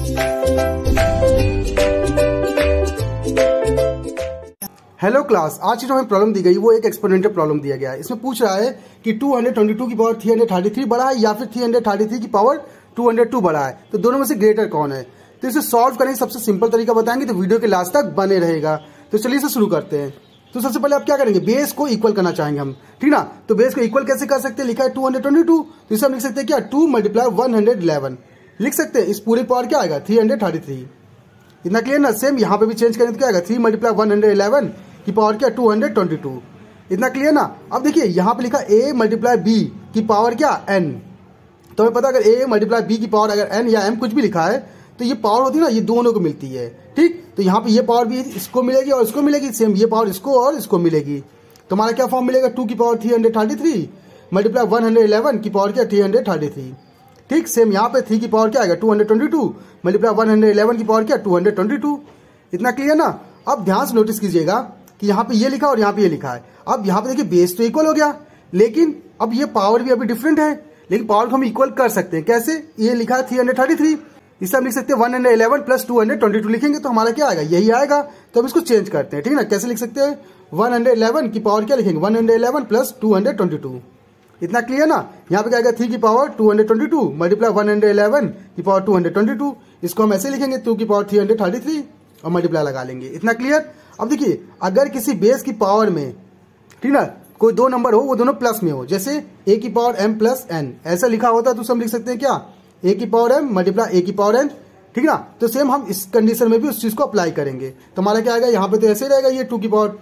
Hello class, आज की जो हमें प्रॉब्लम दी गई वो एक एक्सपोनेंशियल प्रॉब्लम दिया गया है। इसमें पूछ रहा है कि 222 की पावर 333 बड़ा है या फिर 333 की पावर 202 बड़ा है, तो दोनों में से ग्रेटर कौन है। तो इसे सॉल्व करने का सबसे सिंपल तरीका बताएंगे, तो वीडियो के लास्ट तक बने रहेगा। तो चलिए इसे शुरू करते हैं। तो सबसे पहले आप क्या करेंगे, बेस को इक्वल करना चाहेंगे हम, ठीक ना। तो बेस को इक्वल कैसे कर सकते हैं, लिखा है 222, तो इसे हम लिख सकते हैं क्या, 2 × 111 लिख सकते हैं। इस पूरे पावर क्या आएगा, 333। इतना क्लियर ना। सेम यहाँ पे भी चेंज करें तो क्या आएगा, 3 × 111 की पावर क्या, 222। इतना क्लियर ना। अब देखिए यहाँ पे लिखा a × b की पावर क्या, n। तो हमें पता अगर a × b की पावर अगर n या m कुछ भी लिखा है तो ये पावर होती है ना, ये दोनों को मिलती है, ठीक। तो यहाँ पे ये पावर भी इसको मिलेगी और इसको मिलेगी, सेम ये पावर इसको और इसको मिलेगी। तो हमारा क्या फॉर्म मिलेगा, 2 की पावर 333 × 111 की पावर क्या, 333, ठीक। सेम यहाँ पे 3 की पावर क्या आएगा, 222 × 111 की पावर क्या, 222। इतना क्लियर ना। अब ध्यान से नोटिस कीजिएगा कि यहाँ पे ये लिखा और यहाँ पे ये लिखा है। अब यहाँ पे देखिए बेस तो इक्वल हो गया, लेकिन अब ये पावर भी अभी डिफरेंट है, लेकिन पावर को हम इक्वल कर सकते हैं। कैसे, ये लिखा है 333, इसे हम लिख सकते हैं 111 + 222 लिखेंगे तो हमारा क्या आएगा, यही आएगा। तो हम इसको चेंज करते हैं, ठीक ना। कैसे लिख सकते हैं, 111 की पावर क्या लिखेंगे, 111 + 222। इतना क्लियर ना। यहाँ पे क्या आएगा, 3 की पावर 222 × 111 की पावर 222। इसको हम ऐसे लिखेंगे, 2 की पावर 333 और मल्टीप्लाई लगा लेंगे। इतना क्लियर। अब देखिए अगर किसी बेस की पावर में, ठीक ना, कोई दो नंबर हो, वो दोनों प्लस में हो, जैसे a की पावर m + n ऐसा लिखा होता है, तो हम लिख सकते हैं क्या, a की पावर m × a की पावर n, ठीक ना। तो सेम हम इस कंडीशन में भी उस चीज को अप्लाई करेंगे। तो हमारा क्या आएगा, यहाँ पे तो ऐसे रहेगा, ये 2 की पावर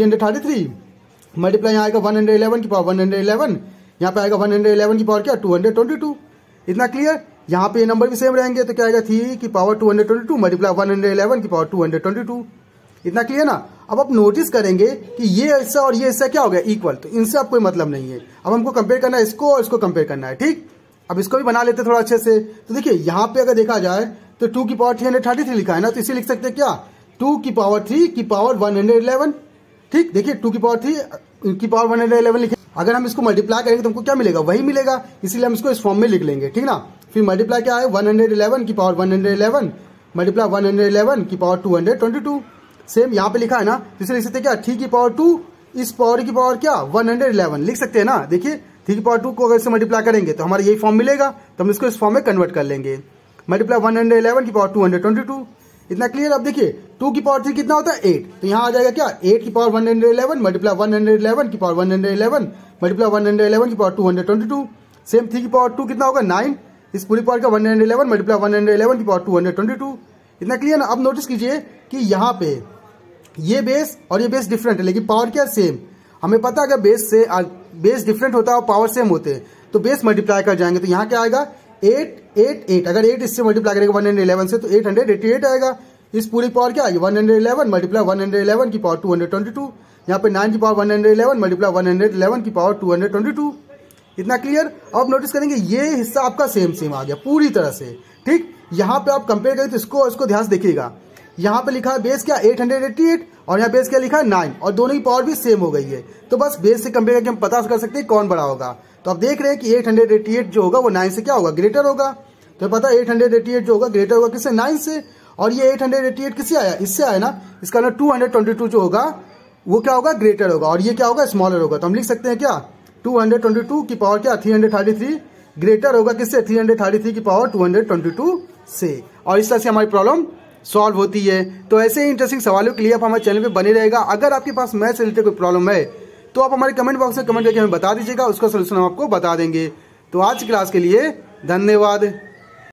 333 मल्टीप्लाई यहाँ आएगा 111 की पावर 111, यहाँ पे आएगा 111 की पावर क्या, 222। इतना क्लियर। यहाँ पे ये नंबर भी सेम रहेंगे, तो क्या आएगा, 3 की पावर 222 × 111 की पावर 222। इतना क्लियर ना। अब आप नोटिस करेंगे कि ये हिस्सा और ये हिस्सा क्या हो गया, इक्वल। तो इनसे आप कोई मतलब नहीं है। अब हमको कंपेयर करना है इसको और इसको कंपेयर करना है, ठीक। अब इसको भी बना लेते थोड़ा अच्छे से। तो देखिए यहाँ पे अगर देखा जाए तो 2 की पावर 333 लिखा है ना, तो इसे लिख सकते हैं क्या, 2 की पावर 3 की पावर 111, ठीक। देखिए 2 की पावर 3 की पावर 111 लिखे। अगर हम इसको मल्टीप्लाई करेंगे तो हमको क्या मिलेगा, वही मिलेगा, इसीलिए हम इसको इस फॉर्म में लिख लेंगे, ठीक ना। फिर मल्टीप्लाई क्या है, 111 की पावर 111 मल्टीप्लाई 111 की पावर 222। सेम यहाँ पे लिखा है ना, जिसे लिख सकते हैं क्या, 3 की पावर 2 इस पावर की पावर क्या, 111 लिख सकते हैं ना। देखिए 3 की पावर 2 को अगर इससे मल्टीप्लाई करेंगे तो हमारा यही फॉर्म मिलेगा, तो हम इसको इस फॉर्म में कन्वर्ट कर लेंगे। मल्टीप्लाई 111 की पावर 222। इतना क्लियर। अब देखिए 2 की पावर 3 कितना होता है, 8। तो यहाँ आ जाएगा क्या, 8 की पावर 111 मल्टीप्लाई 111 की पावर 111 मल्टीप्लाई 111 की पावर 222। सेम 3 की पावर 2 कितना होगा, 9। इस पूरी पावर का 111 मल्टीप्लाई 111 की पावर 222। इतना क्लियर ना। अब नोटिस कीजिए कि यहाँ पे ये बेस और ये बेस डिफरेंट है, लेकिन पावर क्या सेम। हमें पता है अगर बेस डिफरेंट होता है और पावर सेम होते हैं तो बेस मल्टीप्लाई कर जाएंगे। तो यहाँ क्या आएगा, 8 8 8। अगर 8 इससे मल्टीप्लाई करेगा 111 से तो 888 आएगा। इस पूरी पावर क्या आएगी, 111 मल्टीप्लाई 111 की पावर 222। यहाँ पे 9 की पावर 111 मल्टीप्लाई 111 की पावर 222। इतना क्लियर। अब नोटिस करेंगे ये हिस्सा आपका सेम आ गया पूरी तरह से, ठीक। यहाँ पे आप कंपेयर करें तो इसको ध्यान से देखिएगा, यहाँ पे लिखा है बेस क्या, 888 और यहाँ बेस क्या लिखा है, 9, और दोनों की पावर भी सेम हो गई है। तो बस बेस से कंपेयर करके हम पता कर सकते हैं कौन बड़ा होगा। तो आप देख रहे हैं कि 888 जो होगा वो 9 से क्या होगा, ग्रेटर होगा। तो पता है 888 जो होगा ग्रेटर होगा किससे, 9 से। और ये 888 किससे आया, इससे आया ना। इसका ना 222 जो होगा वो क्या होगा, ग्रेटर होगा, और ये क्या होगा, स्मॉलर होगा। तो हम लिख सकते हैं क्या, 222 की पावर क्या, 333 ग्रेटर होगा किससे, 333 की पावर 222 से। और इस तरह से हमारी प्रॉब्लम सॉल्व होती है। तो ऐसे ही इंटरेस्टिंग सवालों के लिए आप हमारे चैनल पे बने रहेगा। अगर आपके पास मैथ से रिलेटेड कोई प्रॉब्लम है तो आप हमारे कमेंट बॉक्स में कमेंट करके हमें बता दीजिएगा, उसका सलूशन हम आपको बता देंगे। तो आज की क्लास के लिए धन्यवाद।